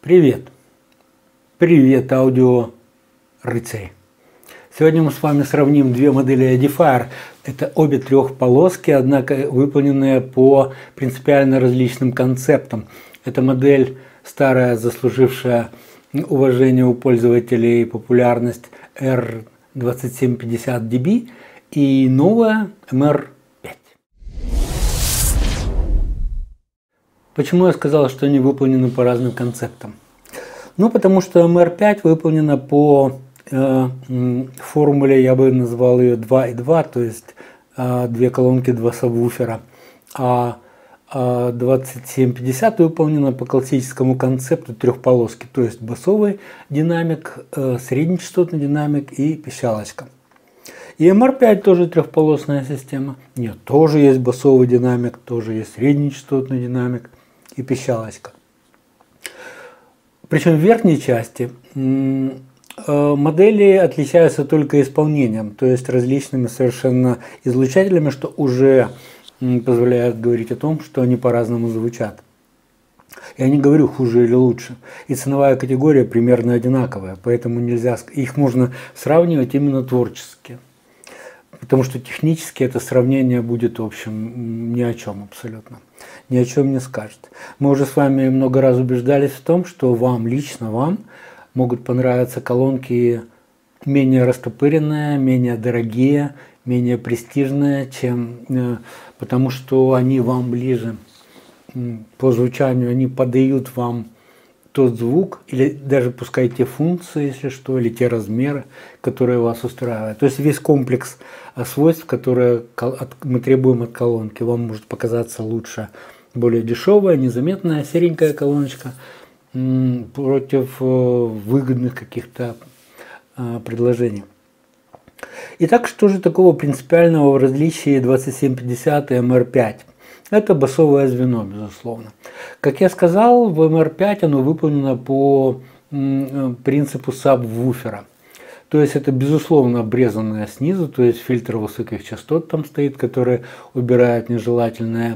Привет! Привет, аудио-рыцари! Сегодня мы с вами сравним две модели Edifier. Это обе трехполоски, однако выполненные по принципиально различным концептам. Это модель старая, заслужившая уважение у пользователей и популярность R2750DB, и новая MR5. Почему я сказал, что они выполнены по разным концептам? Ну, потому что MR5 выполнена по формуле, я бы назвал ее 2.2, то есть две колонки, два сабвуфера. А 2750 выполнена по классическому концепту трехполоски, то есть басовый динамик, среднечастотный динамик и пищалочка. И MR5 тоже трехполосная система. Нет, тоже есть басовый динамик, тоже есть среднечастотный динамик и пищалочка. Причем в верхней части модели отличаются только исполнением, то есть различными совершенно излучателями, что уже позволяет говорить о том, что они по-разному звучат. Я не говорю хуже или лучше. И ценовая категория примерно одинаковая, поэтому нельзя, их можно сравнивать именно творчески. Потому что технически это сравнение будет, в общем, ни о чем абсолютно. Ни о чем не скажет. Мы уже с вами много раз убеждались в том, что вам, лично вам, могут понравиться колонки менее растопыренные, менее дорогие, менее престижные, потому что они вам ближе по звучанию, они подают вам тот звук, или даже пускай те функции, если что, или те размеры, которые вас устраивают. То есть весь комплекс свойств, которые мы требуем от колонки, вам может показаться лучше более дешевая, незаметная, серенькая колоночка против выгодных каких-то предложений. Итак, что же такого принципиального в различии 2750 и MR5? Это басовое звено, безусловно. Как я сказал, в MR5 оно выполнено по принципу сабвуфера. То есть это, безусловно, обрезанное снизу, то есть фильтр высоких частот там стоит, который убирает нежелательные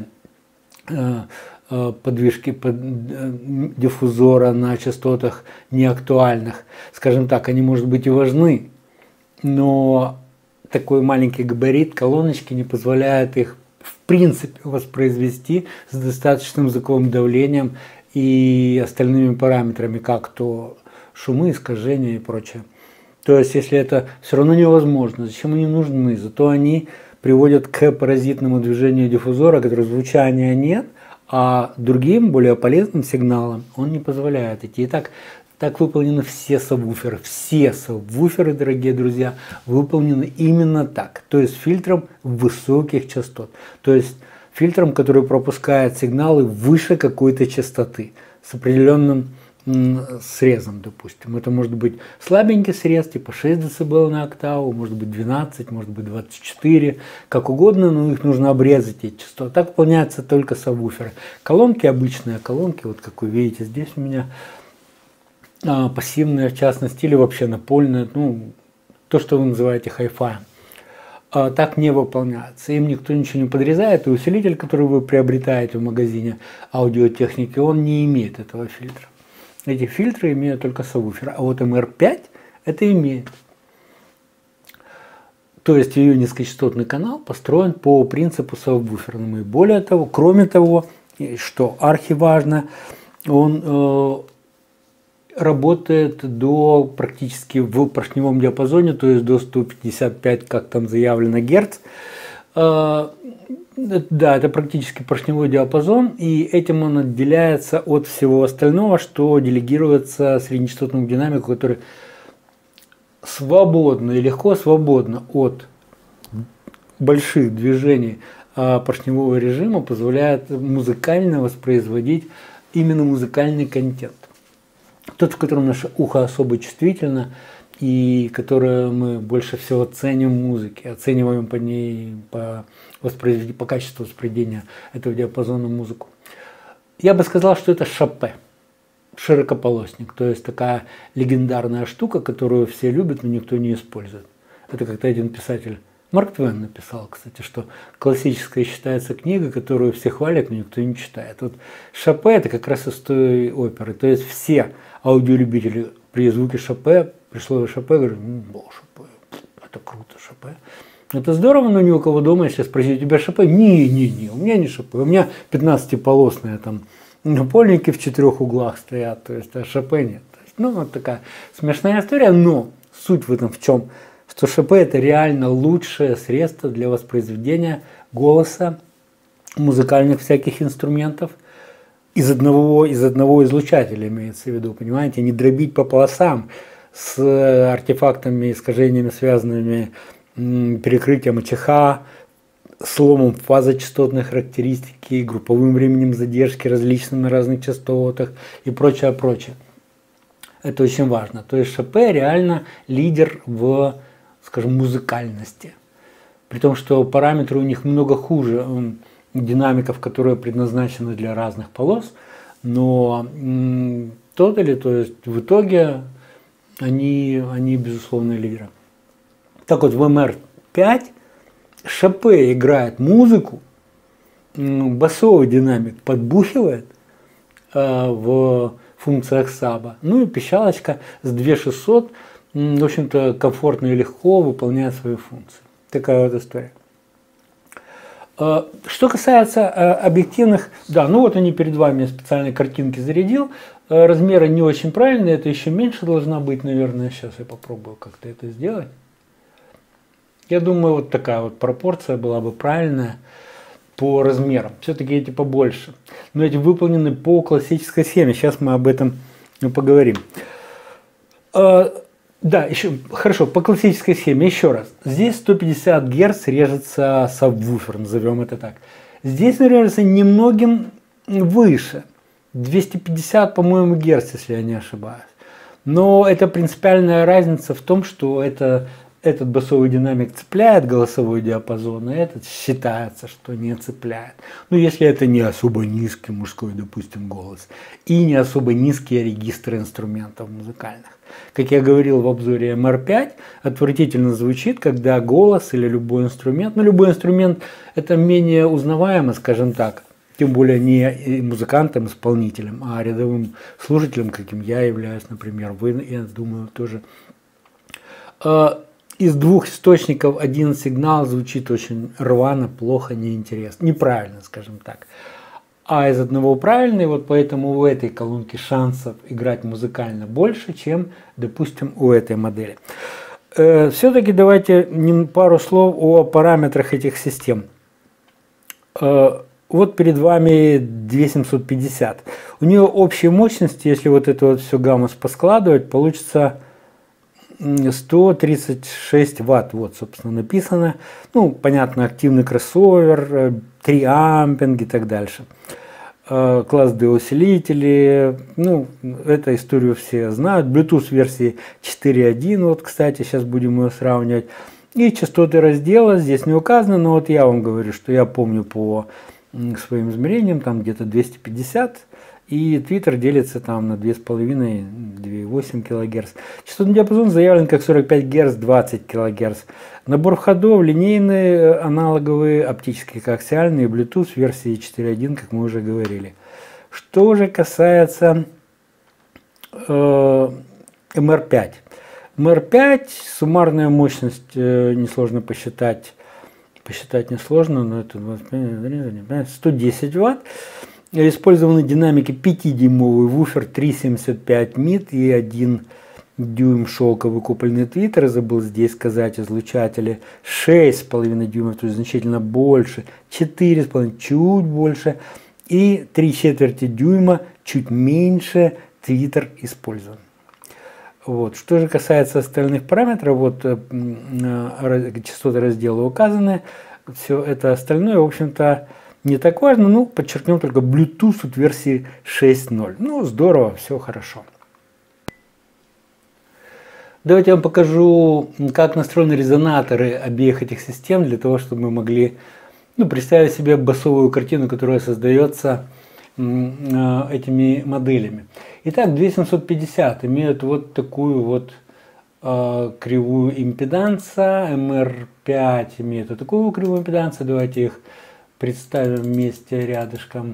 подвижки диффузора на частотах неактуальных. Скажем так, они, может быть, и важны, но такой маленький габарит колоночки не позволяет их в принципе воспроизвести с достаточным звуковым давлением и остальными параметрами, как то шумы, искажения и прочее. То есть, если это все равно невозможно, зачем они нужны? Зато они приводят к паразитному движению диффузора, который звучания нет, а другим, более полезным сигналам он не позволяет идти. И так выполнены все сабвуферы. Все сабвуферы, дорогие друзья, выполнены именно так. То есть фильтром высоких частот. То есть фильтром, который пропускает сигналы выше какой-то частоты с определенным срезом, допустим. Это может быть слабенький срез, типа 6 дБ на октаву, может быть 12, может быть 24, как угодно, но их нужно обрезать, эти частоты. Так выполняются только сабвуферы. Колонки, обычные колонки, вот как вы видите здесь у меня, пассивные в частности, или вообще напольные, ну, то, что вы называете хай-фай, так не выполняется. Им никто ничего не подрезает, и усилитель, который вы приобретаете в магазине аудиотехники, он не имеет этого фильтра. Эти фильтры имеют только сабвуфер, а вот MR5 это имеет. То есть ее низкочастотный канал построен по принципу сабвуферному. И более того, кроме того, что архиважно, он работает практически в поршневом диапазоне, то есть до 155, как там заявлено, Герц. Да, это практически поршневой диапазон, и этим он отделяется от всего остального, что делегируется среднечастотному динамику, который свободно и легко свободно от больших движений поршневого режима позволяет музыкально воспроизводить именно музыкальный контент. Тот, в котором наше ухо особо чувствительно, и которое мы больше всего ценим в музыке, оцениваем по ней, по качеству восприятия этого диапазона музыку. Я бы сказал, что это шапе, широкополосник, то есть такая легендарная штука, которую все любят, но никто не использует. Это как-то один писатель Марк Твен написал, кстати, что классическая считается книга, которую все хвалят, но никто не читает. Вот Шопе – это как раз из той оперы. То есть все аудиолюбители при звуке Шопе, при слове Шопе, говорят, Шопе, это круто, Шопе. Это здорово, но ни у кого дома, если спросить, у тебя Шопе? Не, у меня не Шопе, у меня 15-полосные там напольники в 4 углах стоят, то есть, а Шопе нет. Ну, вот такая смешная история, но суть в этом в чем? Что Шопе – это реально лучшее средство для воспроизведения голоса, музыкальных всяких инструментов из одного излучателя, имеется в виду, понимаете, не дробить по полосам с артефактами, искажениями, связанными перекрытием АЧХ, сломом фазочастотной характеристики, групповым временем задержки, различными на разных частотах и прочее, прочее. Это очень важно. То есть Шопе реально лидер в, скажем, музыкальности. При том, что параметры у них много хуже динамиков, которые предназначены для разных полос, но то есть в итоге они безусловно лидеры. Так вот, в МР5 Шопе играет музыку, басовый динамик подбухивает в функциях саба, ну и пищалочка с 2600, в общем-то, комфортно и легко выполняет свои функции. Такая вот история. Что касается объективных, да, ну вот они перед вами, я специальные картинки зарядил, размеры не очень правильные, это еще меньше должна быть, наверное, сейчас я попробую как-то это сделать. Я думаю, вот такая вот пропорция была бы правильная по размерам. Все-таки эти побольше. Но эти выполнены по классической схеме. Сейчас мы об этом поговорим. Да, еще хорошо, по классической схеме. Еще раз. Здесь 150 Гц режется сабвуфер, назовем это так. Здесь он режется немногим выше. 250, по-моему, Гц, если я не ошибаюсь. Но это принципиальная разница в том, что этот басовый динамик цепляет голосовой диапазон, а этот считается, что не цепляет. Ну, если это не особо низкий мужской, допустим, голос, и не особо низкие регистры инструментов музыкальных. Как я говорил в обзоре МР5, отвратительно звучит, когда голос или любой инструмент, любой инструмент это менее узнаваемо, скажем так, тем более не музыкантом, исполнителем, а рядовым слушателем, каким я являюсь, например, вы, я думаю, тоже. Из двух источников один сигнал звучит очень рвано, плохо, неинтересно, неправильно, скажем так. А из одного правильный, вот поэтому у этой колонки шансов играть музыкально больше, чем, допустим, у этой модели. Все-таки давайте пару слов о параметрах этих систем. Вот перед вами 2750. У нее общей мощности, если вот это вот все гаммус поскладывать, получится 136 ватт, вот, собственно, написано. Ну, понятно, активный кроссовер, 3 ампинг и так дальше. Класс D усилители, ну, эту историю все знают. Bluetooth версии 4.1, вот, кстати, сейчас будем ее сравнивать. И частоты раздела здесь не указаны, но вот я вам говорю, что я помню по своим измерениям, там где-то 250. И Twitter делится там на 2,5-2,8 кГц. Частотный диапазон заявлен как 45 Гц, 20 кГц. Набор ходов линейные, аналоговые, оптические, коаксиальные, Bluetooth версии 4.1, как мы уже говорили. Что же касается MR5. MR5, суммарная мощность несложно посчитать. Посчитать несложно, но это 110 Вт. Использованы динамики 5-дюймовый вуфер, 3,75 МИД и 1 дюйм шелковый купольный твиттер. Забыл здесь сказать излучатели 6,5 дюймов, то есть значительно больше, 4,5 чуть больше и 3/4 дюйма чуть меньше твиттер использован. Вот. Что же касается остальных параметров, вот частоты раздела указаны, все это остальное, в общем-то, не так важно, ну, подчеркнем только Bluetooth от версии 6.0. Ну, здорово, все хорошо. Давайте я вам покажу, как настроены резонаторы обеих этих систем, для того, чтобы мы могли представить себе басовую картину, которая создается этими моделями. Итак, 2750 имеют вот такую вот кривую импеданса. MR5 имеет вот такую кривую импеданса. Давайте их представим вместе рядышком,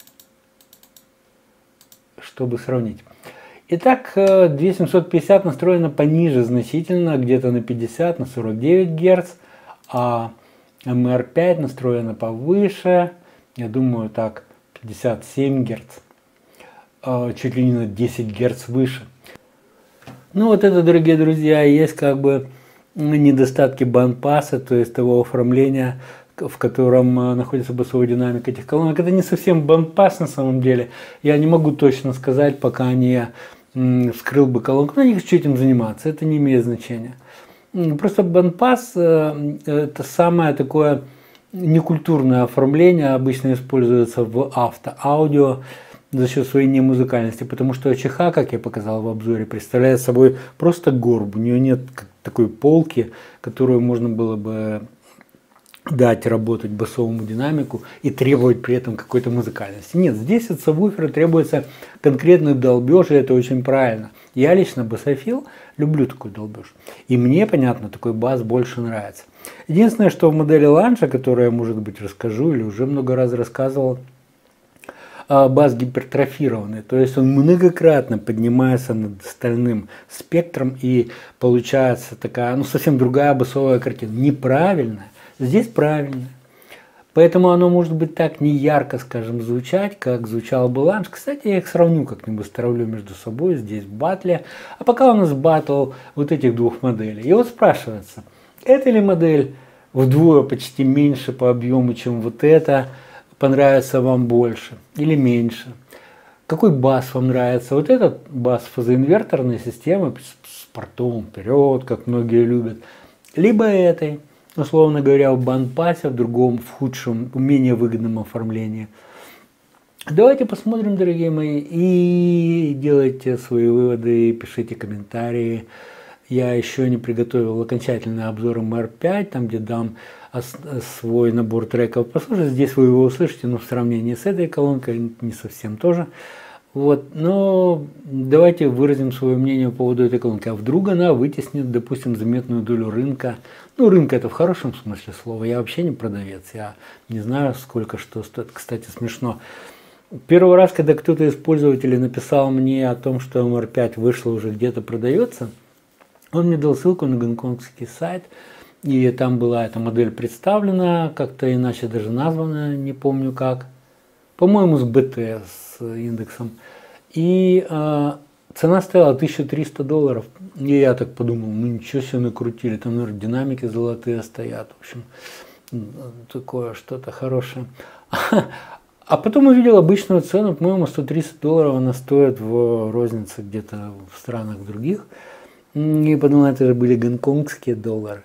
чтобы сравнить. Итак, 2750 настроена пониже значительно, где-то на 50, на 49 Гц, а MR5 настроена повыше, я думаю, так, 57 Гц, чуть ли не на 10 Гц выше. Ну вот это, дорогие друзья, есть как бы недостатки бандпасса, то есть того оформления, в котором находится басовая динамика этих колонок. Это не совсем бандпасс на самом деле. Я не могу точно сказать, пока не вскрыл бы колонку, но не хочу этим заниматься, это не имеет значения. Просто бандпасс это самое такое некультурное оформление, обычно используется в автоаудио за счет своей немузыкальности, потому что АЧХ, как я показал в обзоре, представляет собой просто горб, у нее нет такой полки, которую можно было бы дать работать басовому динамику и требовать при этом какой-то музыкальности. Нет, здесь от сабвуфера требуется конкретный долбеж, и это очень правильно. Я лично басофил, люблю такой долбеж. И мне, понятно, такой бас больше нравится. Единственное, что в модели ланча, которую я, может быть, расскажу или уже много раз рассказывал, бас гипертрофированный, то есть он многократно поднимается над остальным спектром и получается такая, ну, совсем другая басовая картина. Неправильная. Здесь правильно. Поэтому оно может быть так не ярко, скажем, звучать, как звучал бы ланч. Кстати, я их сравню как-нибудь, сравню между собой здесь в батле. А пока у нас батл вот этих двух моделей. И вот спрашивается, эта ли модель вдвое почти меньше по объему, чем вот эта, понравится вам больше или меньше? Какой бас вам нравится? Вот этот бас фазоинверторной системы с портом вперед, как многие любят, либо этой, условно говоря, в бандпассе, в другом, в худшем, в менее выгодном оформлении. Давайте посмотрим, дорогие мои, и делайте свои выводы, пишите комментарии. Я еще не приготовил окончательный обзор MR5, там где дам свой набор треков послушать. Здесь вы его услышите, но в сравнении с этой колонкой не совсем тоже. Вот, но давайте выразим свое мнение по поводу этой колонки. А вдруг она вытеснит, допустим, заметную долю рынка. Ну, рынка это в хорошем смысле слова. Я вообще не продавец. Я не знаю, сколько что стоит. Кстати, смешно. Первый раз, когда кто-то из пользователей написал мне о том, что MR5 вышло уже где-то продается, он мне дал ссылку на гонконгский сайт. И там была эта модель представлена, как-то иначе даже названа, не помню как. По-моему, с БТ, с индексом. И цена стояла $1300. И я так подумал, ну ничего себе накрутили, там, наверное, динамики золотые стоят. В общем, такое что-то хорошее. А потом увидел обычную цену, по-моему, $130 она стоит в рознице где-то в странах других. И подумал, это же были гонконгские доллары.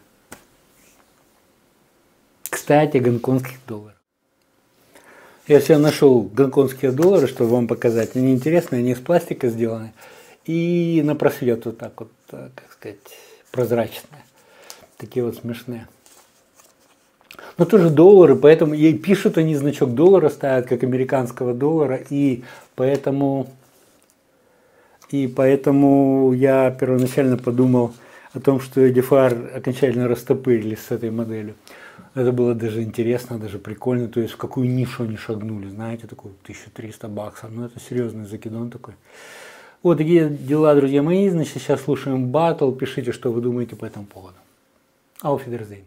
Кстати, гонконгских долларов. Я себе нашел гонконгские доллары, чтобы вам показать. Они интересные, они из пластика сделаны. И на просвет вот так вот, как сказать, прозрачные. Такие вот смешные. Но тоже доллары, поэтому и пишут они значок доллара, ставят как американского доллара. И поэтому я первоначально подумал о том, что EDFR окончательно растопырили с этой моделью. Это было даже интересно, даже прикольно. То есть в какую нишу они шагнули, знаете, такой $1300. Ну это серьезный закидон такой. Вот такие дела, друзья мои. Значит, сейчас слушаем батл. Пишите, что вы думаете по этому поводу. Auf Wiedersehen.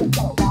Thank